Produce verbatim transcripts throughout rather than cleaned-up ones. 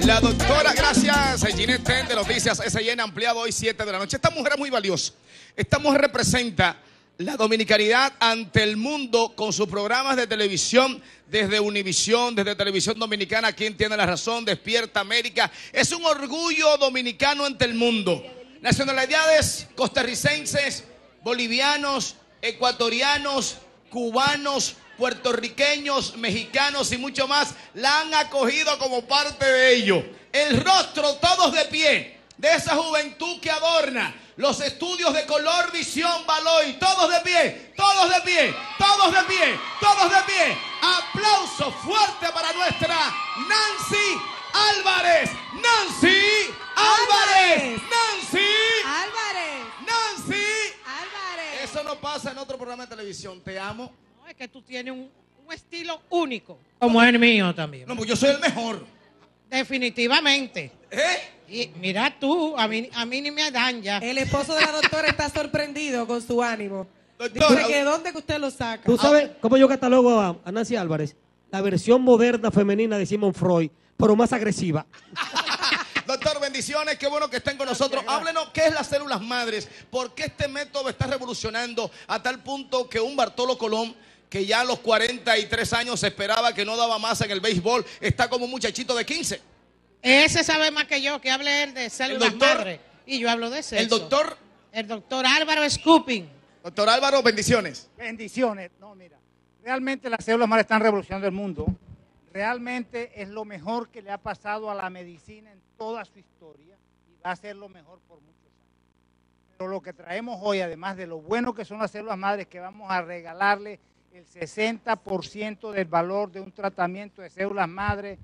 La doctora, gracias, Ginette Ten de Noticias S I N, ampliado hoy siete de la noche. Esta mujer es muy valiosa. Esta mujer representa la dominicanidad ante el mundo con sus programas de televisión, desde Univisión, desde Televisión Dominicana, Quien Tiene la Razón, Despierta América. Es un orgullo dominicano ante el mundo. Nacionalidades costarricenses, bolivianos, ecuatorianos, cubanos, puertorriqueños, mexicanos y mucho más la han acogido como parte de ello. El rostro, todos de pie, de esa juventud que adorna los estudios de Color Visión Baloy, todos de pie, todos de pie, todos de pie, todos de pie. Aplauso fuerte para nuestra Nancy Álvarez. Nancy Álvarez. Nancy Álvarez. Nancy Álvarez. Eso no pasa en otro programa de televisión. Te amo. No, es que tú tienes un, un estilo único, como el mío también. No, pues yo soy el mejor. Definitivamente. ¿Eh? Y mira tú, a mí, a mí ni me dan ya. El esposo de la doctora está sorprendido con su ánimo. Doctora, Dice que ¿dónde que usted lo saca? ¿Tú sabes cómo yo catalogo a, a Nancy Álvarez? La versión moderna femenina de Sigmund Freud, pero más agresiva. Doctor, bendiciones, qué bueno que estén con nosotros. Háblenos, ¿qué es las células madres? ¿Por qué este método está revolucionando a tal punto que un Bartolo Colón, que ya a los cuarenta y tres años se esperaba que no daba más en el béisbol, está como un muchachito de quince? Ese sabe más que yo, que hable él de células doctor, madre. Y yo hablo de sexo. El doctor. El doctor Álvaro Scooping. Doctor Álvaro, bendiciones. Bendiciones. No, mira, realmente las células madre están revolucionando el mundo. Realmente es lo mejor que le ha pasado a la medicina en toda su historia y va a ser lo mejor por muchos años. Pero lo que traemos hoy, además de lo bueno que son las células madres, que vamos a regalarle el sesenta por ciento del valor de un tratamiento de células madres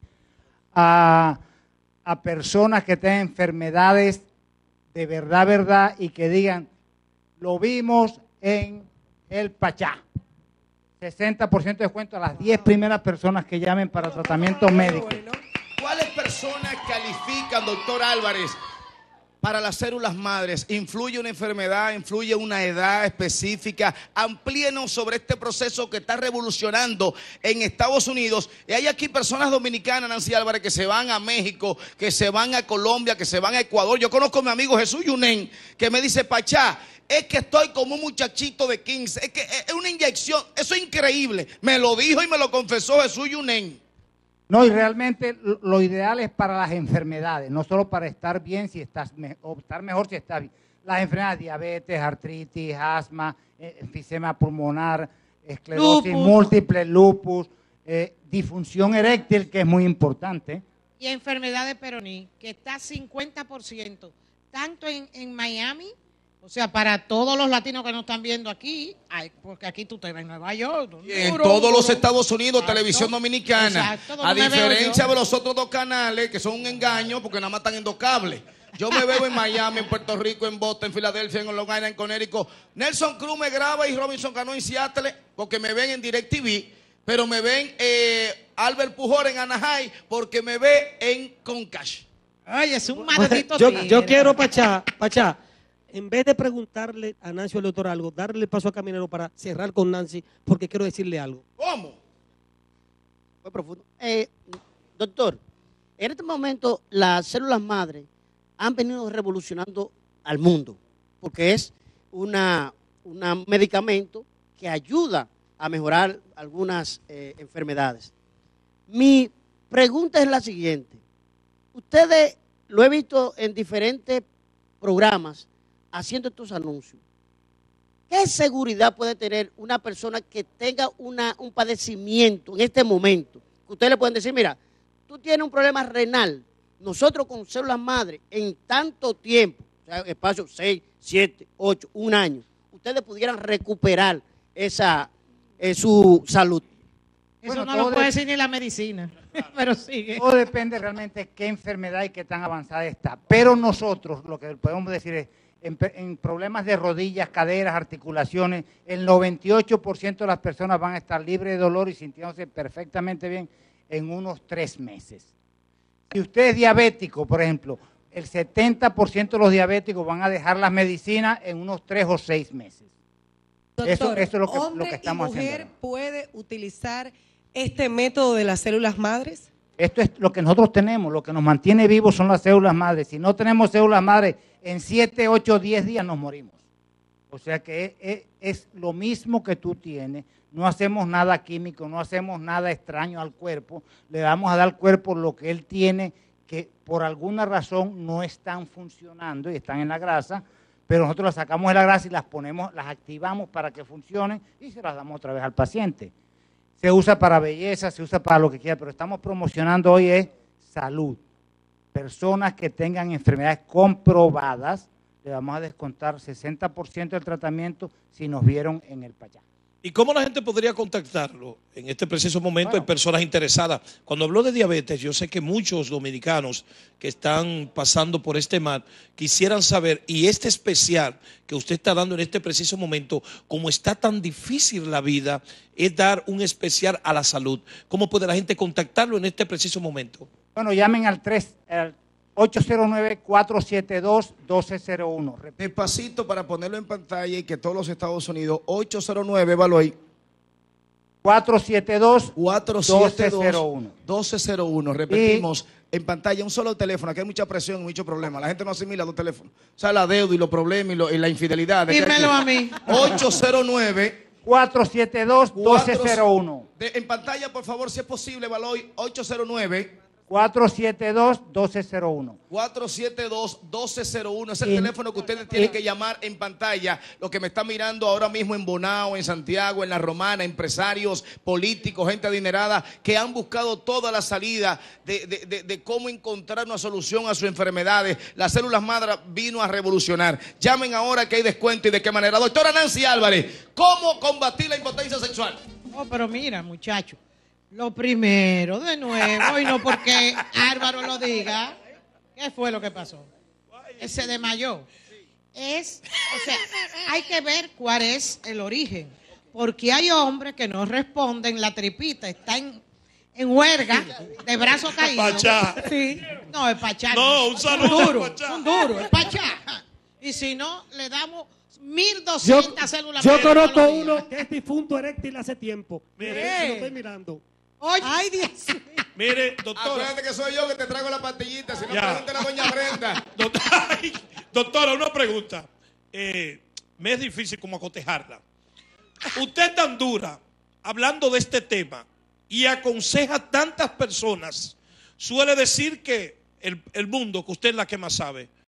a, a personas que tengan enfermedades de verdad, verdad, y que digan, lo vimos en el Pachá. sesenta por ciento de descuento a las diez primeras personas que llamen para tratamientos médicos. ¿Cuáles personas califican, doctor Álvarez, para las células madres? ¿Influye una enfermedad? ¿Influye una edad específica? Amplíenos sobre este proceso que está revolucionando en Estados Unidos. Y hay aquí personas dominicanas, Nancy Álvarez, que se van a México, que se van a Colombia, que se van a Ecuador. Yo conozco a mi amigo Jesús Yunen, que me dice, Pachá, es que estoy como un muchachito de quince, es que es una inyección, eso es increíble. Me lo dijo y me lo confesó Jesús Yunen. No, y realmente lo ideal es para las enfermedades, no solo para estar bien si estás me o estar mejor si estás bien. Las enfermedades, diabetes, artritis, asma, enfisema pulmonar, esclerosis lupus. múltiple, lupus, eh, disfunción eréctil, que es muy importante. Y enfermedad de Peroní, que está cincuenta por ciento, tanto en, en Miami, o sea, para todos los latinos que nos están viendo aquí, ay, porque aquí tú te ves en Nueva York. Y en duro, todos duro. los Estados Unidos, Exacto. Televisión Dominicana. Exacto, A donde me veo diferencia yo. de los otros dos canales, que son un engaño, porque nada más están en dos cables. Yo me veo en Miami, en Puerto Rico, en Boston, en Filadelfia, en Long Island, en Connecticut. Nelson Cruz me graba y Robinson Cano en Seattle, porque me ven en DirecTV, pero me ven eh, Albert Pujol en Anaheim, porque me ve en Comcast. Ay, es un maldito yo, tigre. yo quiero, Pachá, Pachá, en vez de preguntarle a Nancy o al doctor algo, darle el paso a Caminero para cerrar con Nancy, porque quiero decirle algo. ¿Cómo? Muy profundo. Eh, doctor, en este momento las células madre han venido revolucionando al mundo, porque es una, una medicamento que ayuda a mejorar algunas eh, enfermedades. Mi pregunta es la siguiente. Ustedes lo he visto en diferentes programas haciendo estos anuncios. ¿Qué seguridad puede tener una persona que tenga una, un padecimiento en este momento? Que ustedes le pueden decir, mira, tú tienes un problema renal. Nosotros con células madre, en tanto tiempo, o sea, espacio seis, siete, ocho, un año, ustedes pudieran recuperar esa, eh, su salud. Eso Bueno, no todo lo puede de- decir ni la medicina, pero sigue. Todo depende realmente de qué enfermedad y qué tan avanzada está. Pero nosotros lo que podemos decir es, en, en problemas de rodillas, caderas, articulaciones, el noventa y ocho por ciento de las personas van a estar libres de dolor y sintiéndose perfectamente bien en unos tres meses. Si usted es diabético, por ejemplo, el setenta por ciento de los diabéticos van a dejar las medicinas en unos tres o seis meses. Doctor, Eso- eso es lo que- lo ¿hombre que estamos y mujer haciendo. puede utilizar este método de las células madres? Esto es lo que nosotros tenemos, lo que nos mantiene vivos son las células madres. Si no tenemos células madres, en siete, ocho, diez días nos morimos. O sea que es, es, es lo mismo que tú tienes. No hacemos nada químico, no hacemos nada extraño al cuerpo. Le vamos a dar al cuerpo lo que él tiene, que por alguna razón no están funcionando y están en la grasa, pero nosotros las sacamos de la grasa y las ponemos, las activamos para que funcionen y se las damos otra vez al paciente. Se usa para belleza, se usa para lo que quiera, pero estamos promocionando hoy es salud. Personas que tengan enfermedades comprobadas, le vamos a descontar sesenta por ciento del tratamiento si nos vieron en el Pachá. ¿Y cómo la gente podría contactarlo en este preciso momento? Bueno. Hay personas interesadas. Cuando habló de diabetes, yo sé que muchos dominicanos que están pasando por este mal quisieran saber, y este especial que usted está dando en este preciso momento, como está tan difícil la vida, es dar un especial a la salud. ¿Cómo puede la gente contactarlo en este preciso momento? Bueno, llamen al tres, al ocho cero nueve, cuatro siete dos, uno dos cero uno. Despacito para ponerlo en pantalla y que todos los Estados Unidos, ocho cero nueve, Baloy, cuatro siete dos, cuatro siete dos, uno uno dos cero uno. Repetimos, en pantalla un solo teléfono, aquí hay mucha presión y mucho problema. La gente no asimila los teléfonos. O sea, la deuda y los problemas y, lo, y la infidelidad. Dímelo a mí. ocho cero nueve, cuatro siete dos, uno dos cero uno. De, en pantalla, por favor, si es posible, Baloy, ocho cero nueve, cuatro siete dos, uno dos cero uno. cuatro siete dos, uno dos cero uno. Es el Y- teléfono que ustedes tienen y- que llamar en pantalla. Los que me están mirando ahora mismo en Bonao, en Santiago, en La Romana, empresarios, políticos, gente adinerada que han buscado toda la salida de, de- de- de cómo encontrar una solución a sus enfermedades. Las células madre vino a revolucionar. Llamen ahora que hay descuento y de qué manera. Doctora Nancy Álvarez, ¿cómo combatir la impotencia sexual? Oh, pero mira, muchacho, lo primero, de nuevo, y no porque Álvaro lo diga, ¿qué fue lo que pasó? Él se desmayó. Es, o sea, hay que ver cuál es el origen, porque hay hombres que no responden, la tripita está en, en huelga, de brazo caído. Pachá. Sí, no, es pachá. No, un saludo Un duro, al Pachá. un duro, es pachá. Y si no, le damos mil Yo, doscientas células. yo madre todos conozco los días. uno que es difunto eréctil hace tiempo. Mire, lo estoy mirando. Oye, ay, Dios mío. Mire, doctora. Acuérdate que soy yo que te traigo la pastillita. Si no, Ya. pregúntale a doña Brenda. Doctora, ay, doctora, una pregunta. Eh, me es difícil como acotejarla. Usted tan dura, hablando de este tema, y aconseja a tantas personas, suele decir que el, el mundo, que usted es la que más sabe.